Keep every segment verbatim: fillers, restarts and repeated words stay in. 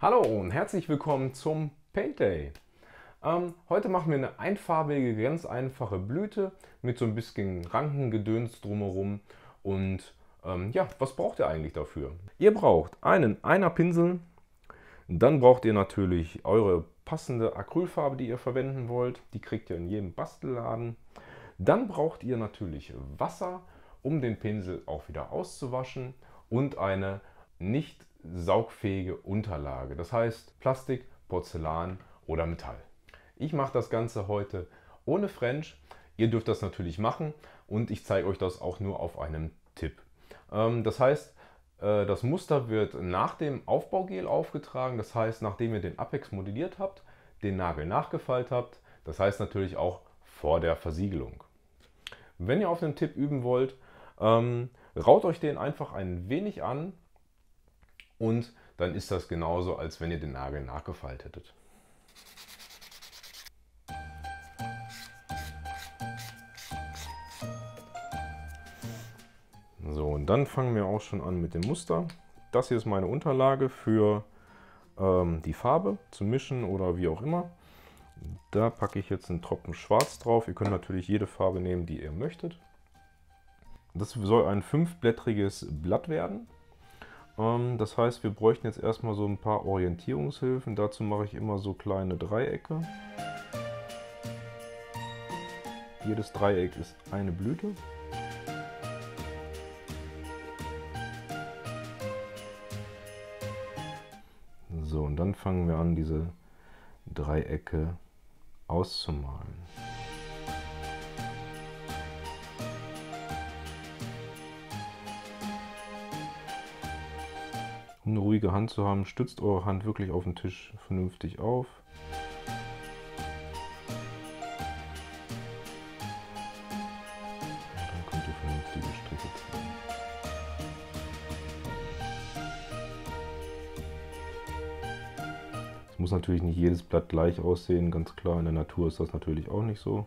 Hallo und herzlich willkommen zum Paint Day. Ähm, heute machen wir eine einfarbige, ganz einfache Blüte mit so ein bisschen Rankengedöns drumherum. Und ähm, ja, was braucht ihr eigentlich dafür? Ihr braucht einen Einerpinsel, dann braucht ihr natürlich eure passende Acrylfarbe, die ihr verwenden wollt. Die kriegt ihr in jedem Bastelladen. Dann braucht ihr natürlich Wasser, um den Pinsel auch wieder auszuwaschen, und eine nicht saugfähige Unterlage, das heißt Plastik, Porzellan oder Metall. Ich mache das Ganze heute ohne French. Ihr dürft das natürlich machen und ich zeige euch das auch nur auf einem Tipp. Ähm, das heißt, äh, das Muster wird nach dem Aufbaugel aufgetragen, das heißt, nachdem ihr den Apex modelliert habt, den Nagel nachgefeilt habt, das heißt natürlich auch vor der Versiegelung. Wenn ihr auf den Tipp üben wollt, ähm, raut euch den einfach ein wenig an und dann ist das genauso, als wenn ihr den Nagel nachgefeilt hättet. So, und dann fangen wir auch schon an mit dem Muster. Das hier ist meine Unterlage für ähm, die Farbe zu mischen oder wie auch immer. Da packe ich jetzt einen Tropfen Schwarz drauf. Ihr könnt natürlich jede Farbe nehmen, die ihr möchtet. Das soll ein fünfblättriges Blatt werden. Ähm, das heißt, wir bräuchten jetzt erstmal so ein paar Orientierungshilfen. Dazu mache ich immer so kleine Dreiecke. Jedes Dreieck ist eine Blüte. So, und dann fangen wir an, diese Dreiecke auszumalen. Um eine ruhige Hand zu haben, stützt eure Hand wirklich auf den Tisch vernünftig auf. Und dann könnt ihr vernünftige Striche ziehen. Es muss natürlich nicht jedes Blatt gleich aussehen, ganz klar. In der Natur ist das natürlich auch nicht so.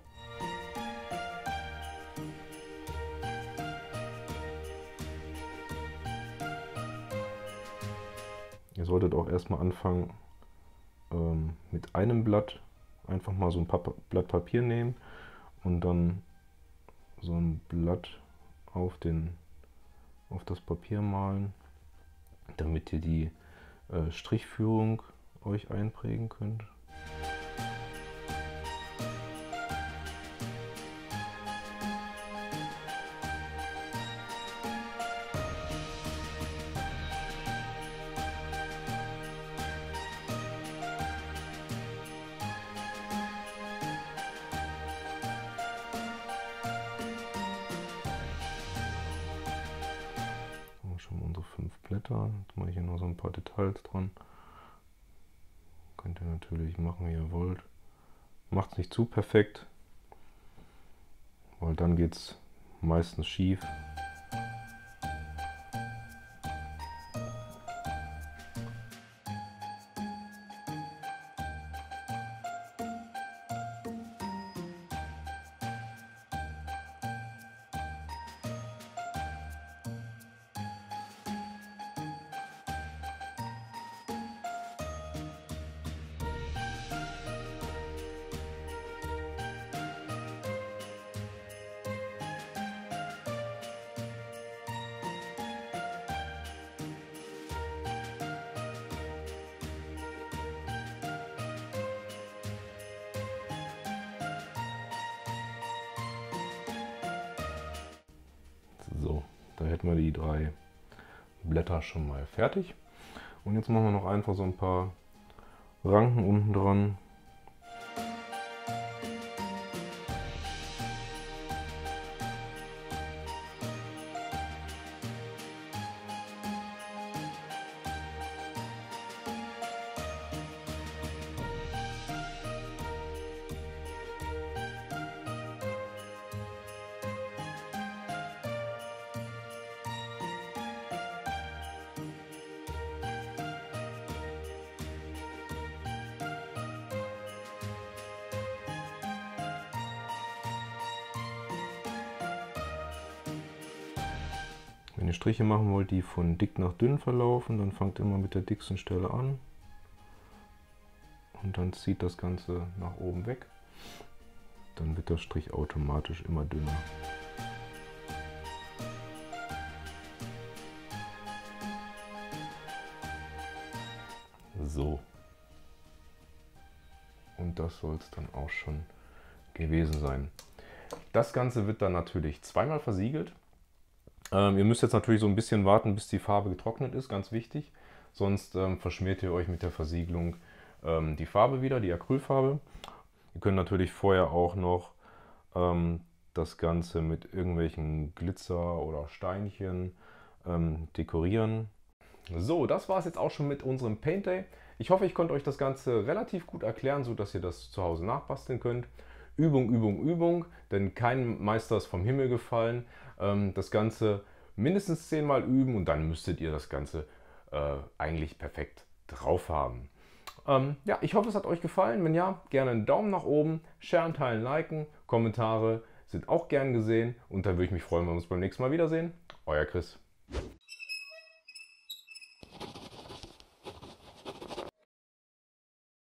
Ihr solltet auch erstmal anfangen ähm, mit einem Blatt, einfach mal so ein Blatt Papier nehmen und dann so ein Blatt auf, den, auf das Papier malen, damit ihr die äh, Strichführung euch einprägen könnt. Schon mal unsere fünf Blätter. Jetzt mache ich hier noch so ein paar Details dran. Könnt ihr natürlich machen, wie ihr wollt. Macht es nicht zu perfekt, weil dann geht es meistens schief. So, da hätten wir die drei Blätter schon mal fertig. Und jetzt machen wir noch einfach so ein paar Ranken unten dran. Wenn ihr Striche machen wollt, die von dick nach dünn verlaufen, dann fangt immer mit der dicksten Stelle an und dann zieht das Ganze nach oben weg. Dann wird der Strich automatisch immer dünner. So. Und das soll es dann auch schon gewesen sein. Das Ganze wird dann natürlich zweimal versiegelt. Ähm, ihr müsst jetzt natürlich so ein bisschen warten, bis die Farbe getrocknet ist, ganz wichtig. Sonst ähm, verschmiert ihr euch mit der Versiegelung ähm, die Farbe wieder, die Acrylfarbe. Ihr könnt natürlich vorher auch noch ähm, das Ganze mit irgendwelchen Glitzer oder Steinchen ähm, dekorieren. So, das war es jetzt auch schon mit unserem Paint Day. Ich hoffe, ich konnte euch das Ganze relativ gut erklären, sodass ihr das zu Hause nachbasteln könnt. Übung, Übung, Übung, denn kein Meister ist vom Himmel gefallen. Ähm, das Ganze mindestens zehnmal üben und dann müsstet ihr das Ganze äh, eigentlich perfekt drauf haben. Ähm, ja, ich hoffe, es hat euch gefallen. Wenn ja, gerne einen Daumen nach oben, sharen, teilen, liken, Kommentare sind auch gern gesehen und dann würde ich mich freuen, wenn wir uns beim nächsten Mal wiedersehen. Euer Chris.